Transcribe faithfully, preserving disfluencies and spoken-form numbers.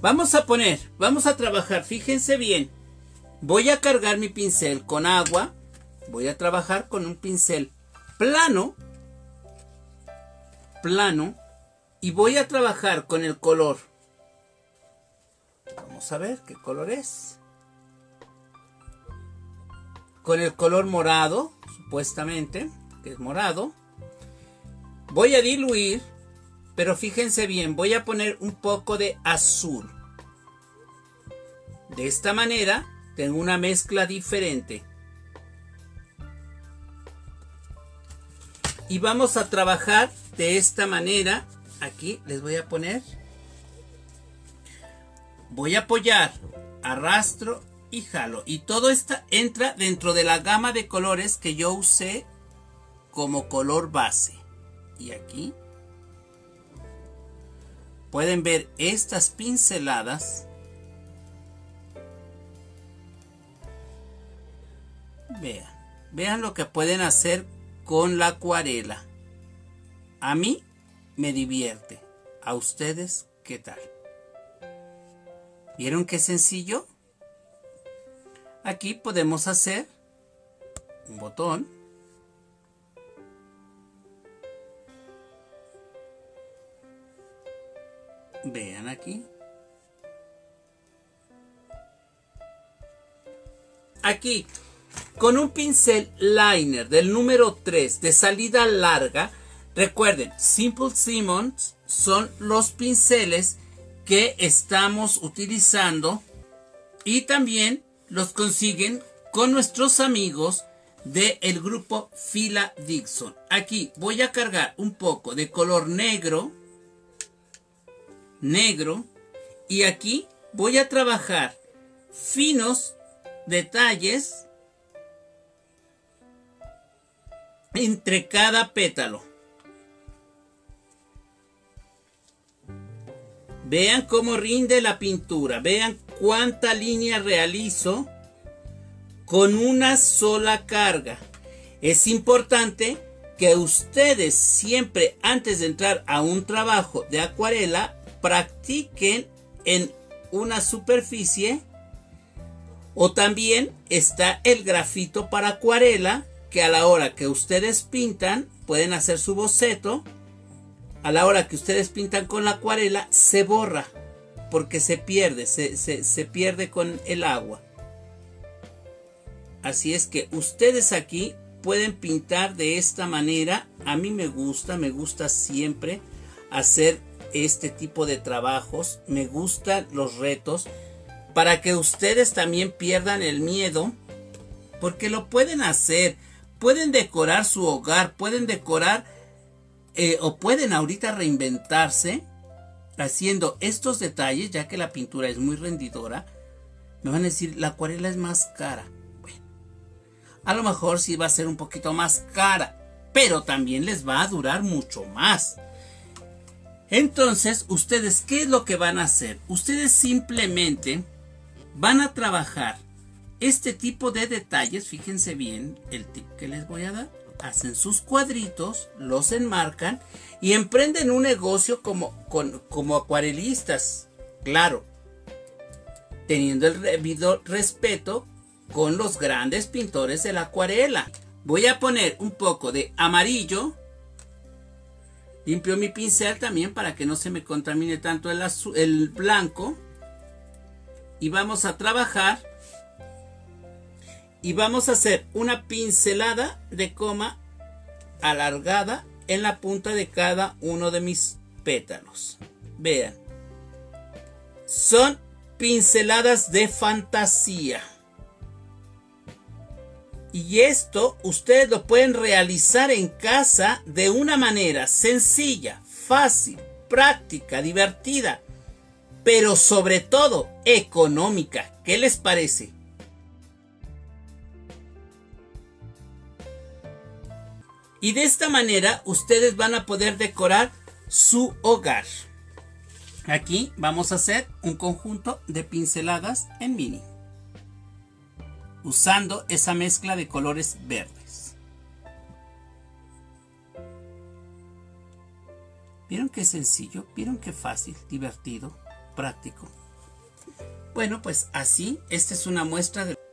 Vamos a poner, vamos a trabajar, fíjense bien. Voy a cargar mi pincel con agua. Voy a trabajar con un pincel plano. Plano. Y voy a trabajar con el color. Vamos a ver qué color es. Con el color morado, supuestamente, que es morado. Voy a diluir, pero fíjense bien, voy a poner un poco de azul. De esta manera tengo una mezcla diferente. Y vamos a trabajar de esta manera. Aquí les voy a poner. Voy a apoyar, arrastro y jalo. Y todo esto entra dentro de la gama de colores que yo usé como color base. Y aquí pueden ver estas pinceladas. Vean, vean lo que pueden hacer con la acuarela. A mí me divierte. ¿A ustedes qué tal? ¿Vieron qué sencillo? Aquí podemos hacer un botón. Vean aquí. Aquí, con un pincel liner del número tres de salida larga. Recuerden, Simple Simmons son los pinceles que estamos utilizando. Y también los consiguen con nuestros amigos del grupo Fila Dixon. Aquí voy a cargar un poco de color negro. Negro. Y aquí voy a trabajar finos detalles entre cada pétalo. Vean cómo rinde la pintura. Vean cuánta línea realizo con una sola carga. Es importante que ustedes siempre, antes de entrar a un trabajo de acuarela, practiquen en una superficie. O también está el grafito para acuarela, que a la hora que ustedes pintan pueden hacer su boceto. A la hora que ustedes pintan con la acuarela se borra porque se pierde, se, se, se pierde con el agua. Así es que ustedes aquí pueden pintar de esta manera. A mí me gusta, me gusta siempre hacer este tipo de trabajos. Me gustan los retos para que ustedes también pierdan el miedo, porque lo pueden hacer. Pueden decorar su hogar, pueden decorar eh, o pueden ahorita reinventarse haciendo estos detalles, ya que la pintura es muy rendidora. Me van a decir, la acuarela es más cara. Bueno, a lo mejor sí va a ser un poquito más cara, pero también les va a durar mucho más. Entonces, ustedes, ¿qué es lo que van a hacer? Ustedes simplemente van a trabajar este tipo de detalles. Fíjense bien el tip que les voy a dar. Hacen sus cuadritos, los enmarcan y emprenden un negocio como, con, como acuarelistas. Claro, teniendo el debido respeto con los grandes pintores de la acuarela. Voy a poner un poco de amarillo. Limpio mi pincel también para que no se me contamine tanto el, azul, el blanco. Y vamos a trabajar. Y vamos a hacer una pincelada de coma alargada en la punta de cada uno de mis pétalos. Vean. Son pinceladas de fantasía. Y esto ustedes lo pueden realizar en casa de una manera sencilla, fácil, práctica, divertida, pero sobre todo económica. ¿Qué les parece? Y de esta manera ustedes van a poder decorar su hogar. Aquí vamos a hacer un conjunto de pinceladas en mini, usando esa mezcla de colores verdes. ¿Vieron qué sencillo? ¿Vieron qué fácil, divertido, práctico? Bueno, pues así, esta es una muestra de